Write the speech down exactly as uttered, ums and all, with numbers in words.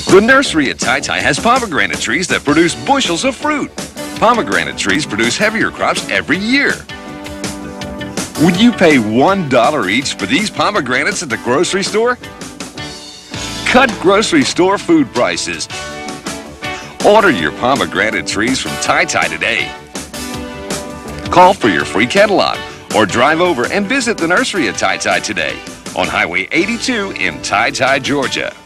The nursery at Tai Tai has pomegranate trees that produce bushels of fruit. Pomegranate trees produce heavier crops every year. Would you pay one dollar each for these pomegranates at the grocery store? Cut grocery store food prices. Order your pomegranate trees from Tai Tai today. Call for your free catalog or drive over and visit the nursery at Tai Tai today on Highway eighty-two in Tai Tai, Georgia.